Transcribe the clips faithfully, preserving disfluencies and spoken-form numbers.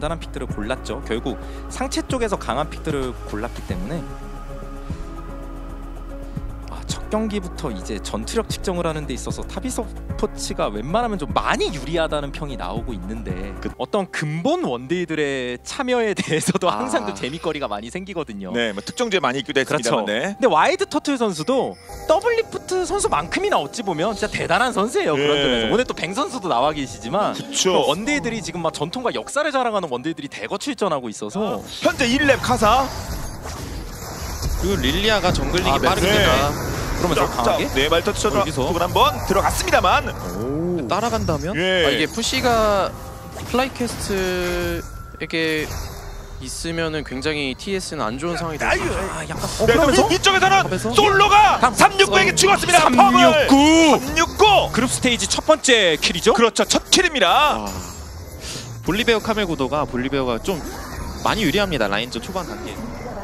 단단한 픽들을 골랐죠. 결국 상체 쪽에서 강한 픽들을 골랐기 때문에 아, 첫 경기부터 이제 전투력 측정을 하는 데 있어서 타비스포츠가 웬만하면 좀 많이 유리하다는 평이 나오고 있는데 그 어떤 근본 원딜들의 참여에 대해서도 아. 항상 좀 재미거리가 많이 생기거든요. 네, 뭐 특정제 많이 있기도 했습니다. 그렇죠. 네. 근데 와이드 터틀 선수도 더블리프트 선수만큼이나 어찌 보면 진짜 대단한 선수예요. 네. 그런 점에서 오늘 또 뱅 선수도 나와 계시지만 그쵸. 또 원딜들이 지금 막 전통과 역사를 자랑하는 원딜들이 대거 출전하고 있어서 현재 일 렙 카사. 그리고 릴리아가 정글링이 아, 빠르니까 그러면 더 강하게 네, 말터치 쳐서 여기서. 쪽을 한번 들어갔습니다만. 오. 따라간다면 예. 아, 이게 푸시가 플라이캐스트에게 있으면은 굉장히 티에스는 안 좋은 상황이 아유, 되죠. 아, 약간 네, 그러면서 위쪽에서는 탑에서? 솔로가 삼육구에게 죽었습니다. 삼육구 삼육구. 그룹 스테이지 첫 번째 킬이죠? 그렇죠. 첫 킬입니다. 아, 볼리베어 카멜 구도가 볼리베어가 좀 많이 유리합니다. 라인전 초반 단계.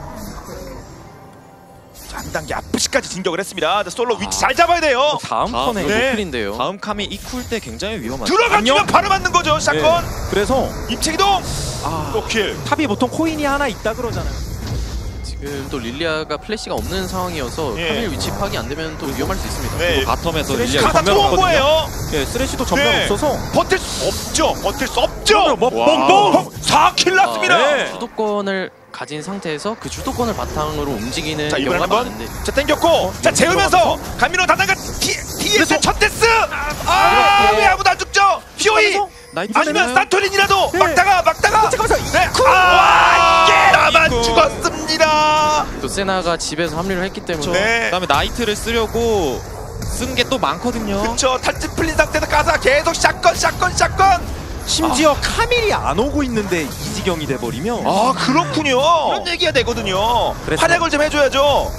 자, 한 단계 앞부시까지 진격을 했습니다. 자, 솔로 위치 잘 잡아야 돼요. 다음 다음 턴에 네. 노클인데요. 다음 카멜 이쿨 때 굉장히 위험하죠. 들어가면 바로 맞는 거죠. 샷건. 네. 그래서 입체기동. 아, 또 킬. 탑이 보통 코인이 하나 있다 그러잖아요. 지금 또 릴리아가 플래시가 없는 상황이어서 예. 카멜 위치 파악이 안 되면 또 위험할 수 있습니다. 네. 바텀에서 쓰레쉬 릴리아가 카사 전면 들어온 없거든요. 거예요. 예, 쓰레쉬도 전면 네. 없어서 버틸 수 없죠. 버틸 수 없죠. 뭐 와. 뽕뽕! 사 킬 났습니다. 아, 네. 주도권을 가진 상태에서 그 주도권을 바탕으로 움직이는 자, 이번엔 경우가 한번 많은데 자 땡겼고 자 재우면서 감민호 다단가 티에스 첫 데스. 아, 왜 아무도 안 죽죠? 피오이 나이트 아니면 되나요? 산토린이라도 네. 막다가 막다가 잠깐만요. 네. 아, 이게 나만 죽었습니다. 또 세나가 집에서 합류를 했기 때문에 네. 그다음에 나이트를 쓰려고 쓴 게 또 많거든요. 그쵸. 탈진 풀린 상태에서 가사 계속 샷건 샷건 샷건. 심지어 카밀이 안 오고 있는데 이 지경이 돼버리면 아 그렇군요. 그런 얘기가 되거든요. 그래서- 활약을 좀 해줘야죠.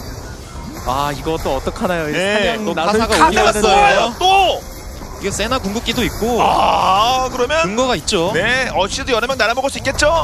아 이거 또 어떡하나요? 네. 사냥 또 나설 카사가 카사가 올라가는 또 와요. 또. 이게 세나 궁극기도 있고 아 그러면 근거가 있죠. 네 어시도 여러 명 날아먹을 수 있겠죠.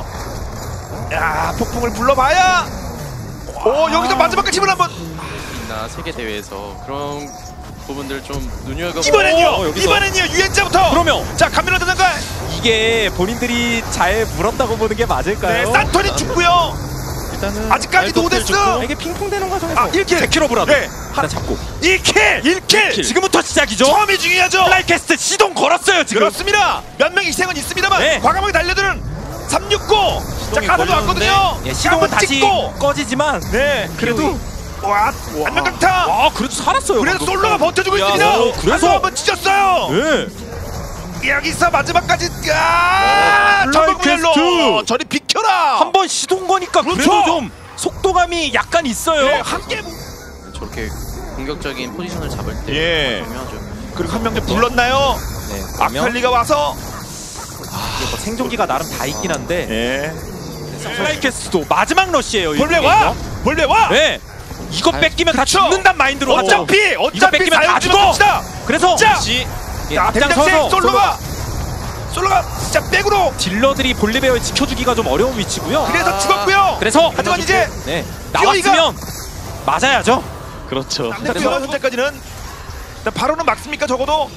야 폭풍을 불러봐야. 오 여기서 마지막까지 힘을 한번. 나 세계 대회에서 그런 부분들 좀 눈여겨. 이번엔요. 어, 여기서. 이번엔요 유엔자부터. 그러면 자 감민호 다단가. 이게 본인들이 잘 물었다고 보는 게 맞을까요? 네 산토린 죽고요. 일단은 아직까지 알것들 노데스! 좋고. 이게 핑퐁되는 과정에서 아 일 킬. 제키로브라도 네. 하나 잡고 일 킬. 일 킬. 지금부터 시작이죠? 처음이 중요하죠. 플라이캐스트 시동 걸었어요 지금. 그렇습니다. 몇 명 희생은 있습니다만 네. 과감하게 달려드는 삼육구. 자 가사도 걸렸는데. 왔거든요. 예, 시동은 다시 찍고. 꺼지지만 네 그래도 와 안면 강타. 아 그래도 살았어요. 그래서 방금. 솔로가 버텨주고 야, 있습니다. 어, 그래서- 한번 찢었어요. 네. 여기서 마지막까지 아 전방문열로 플라이캐스트. 저리 비켜라. 한 번 시동 거니까 그래도 그렇죠. 좀 속도감이 약간 있어요. 네, 함께 저렇게 공격적인 포지션을 잡을 때 예. 중요하죠. 그리고 한 명 더 불렀나요? 네. 그러면 아칼리가 와서 이게 뭐 생존기가 나름 다 있긴 한데 예. 플라이캐스트도 마지막 러시예요. 이 벌레 게임도. 와. 벌레 와. 네. 이거 아, 뺏기면 다 그쵸. 죽는단 마인드로 하죠. 어차피 이거 어차피 뺏기면 다 죽어. 사용주면 그래서 자. 혹시 예, 자 앞장서서 대장생 솔로가 솔로가 진짜 백으로 딜러들이 볼리베어를 지켜주기가 좀 어려운 위치고요. 그래서 죽었고요. 그래서 하지만 이제 네, 나왔으면 맞아야죠. 그렇죠. 그래서 현재까지는 바로는 막습니까 적어도?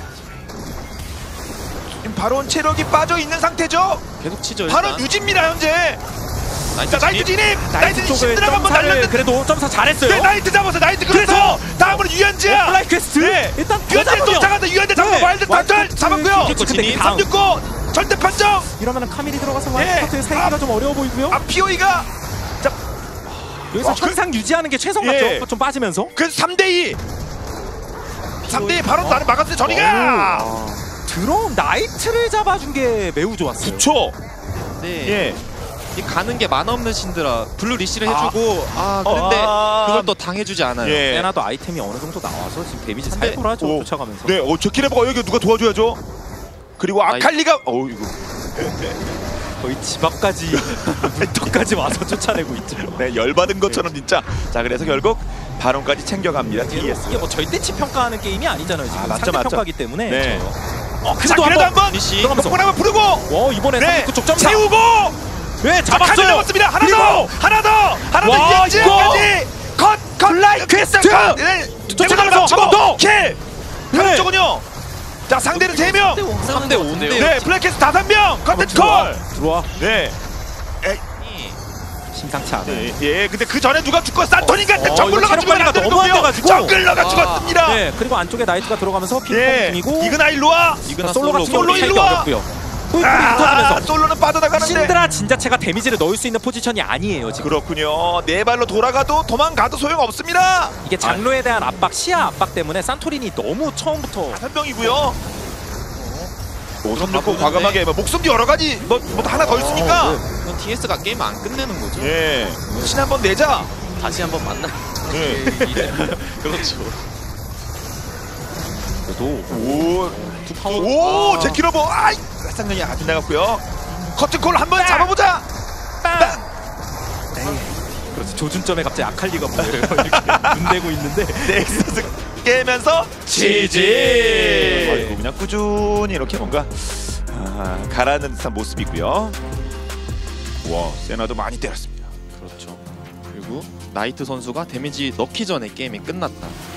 지금 바로는 체력이 빠져 있는 상태죠. 계속 치죠. 바로 일단. 유지입니다 현재. 나이트 자 나이트 진입. 진입. 나이트 나이트 진입 쪽을 신드라 한번 점사를 날렸는데. 그래도 점사 잘했어요. 네 나이트 잡아서 나이트 그래서 다음으로 유현지야. 플라이캐스트 네. 일단 유현지 쫓아가서 유현지 잡고 네. 와일드 탈출 와일드 잡았고요. 근데 진입. 그 다음 삼육구 절대 판정. 이러면은 카밀이 들어가서 네. 와일드 파트의 살기가 아. 좀 어려워 보이고요. 아 피오이가 자 여기서 아, 그- 천상 유지하는 게 최선 예. 같죠. 좀 빠지면서. 그 삼 대 이. 삼 대 이 바로 나를 막았어요 저리가. 드론 나이트를 잡아준 게 매우 좋았어요. 그쵸. 네. 예. 이 가는 게 만화 없는 신드라 블루 리시를 아. 해주고 아, 그런데 아. 그걸 또 당해주지 않아요. 예. 세나도 아이템이 어느 정도 나와서 지금 데미지 근데- 살벌하죠. 오. 쫓아가면서. 네, 어, 저 키레버가 여기 누가 도와줘야죠. 그리고 아이. 아칼리가 어 이거 거의 집 앞까지 턱까지 와서 쫓아내고 있죠. 네 열받은 것처럼 진짜. 자 그래서 결국 바론까지 챙겨갑니다. 디에스. 이게 뭐 절대치 평가하는 게임이 아니잖아요. 지금 아, 맞죠, 상대 맞죠. 평가기 때문에. 네. 어, 자 그래도 그래도 한번 한번 리시. 들어가면서. 덕분 한번 부르고. 어 이번에 네. 삼십구 쪽 점사. 채우고. 네 자 칼리 잡았어요. 잡았습니다. 하나 그리고 더. 하나 더. 하나 와, 더. 이제까지 컷. 컷. 플라이 퀘스트! 컷. 네. 쫓아가면서 치고 한번 더! 킬. 다른 네. 쪽은요. 자 상대는 세 명. 삼 대 오인데요. 네 블랙캐스 다섯 명. 컨텐츠 콜. 들어와. 네. 심상치 않아. 네. 예 근데 그 전에 누가 죽고 산토니가 어, 정글러가 이거 죽으면 안 되는 너무 안 거고요. 돼가지고. 정글러가 아. 죽었습니다. 네, 그리고 안쪽에 나이트가 들어가면서 핑퐁 예. 중이고 이그나 일로 와. 이그나 솔로 같은 솔로 경우는 일로 살기 와. 어렵고요. 뿔뿔이 아, 붙어주면서 솔로는 빠져나가는데. 신드라 진자체가 데미지를 넣을 수 있는 포지션이 아니에요 지금. 그렇군요. 네 발로 돌아가도 도망가도 소용 없습니다. 이게 장로에 대한 압박, 시야 압박 때문에 산토리니 너무 처음부터 다섯 명이고요. 손 넣고 가보는데. 과감하게 뭐 목숨도 여러 가지 뭐, 뭐 하나 더 있으니까. 이건 티에스가 게임 안 끝내는 거죠. 예. 신 한번 내자. 다시 한번 만나. 예. 그렇죠. 그래도 오. 파워. 오, 아. 제키로보. 아이, 쌍년이 아주 나갔고요. 커튼콜 한번 잡아보자. 빵! 그렇지, 조준점에 갑자기 아칼리가 보여요. 이렇게 눈 대고 있는데 넥서스 깨면서 지지. 아이고 그냥 꾸준히 이렇게 뭔가 아, 가라앉는 듯한 모습이고요. 와, 세나도 많이 때렸습니다. 그렇죠. 그리고 나이트 선수가 데미지 넣기 전에 게임이 끝났다.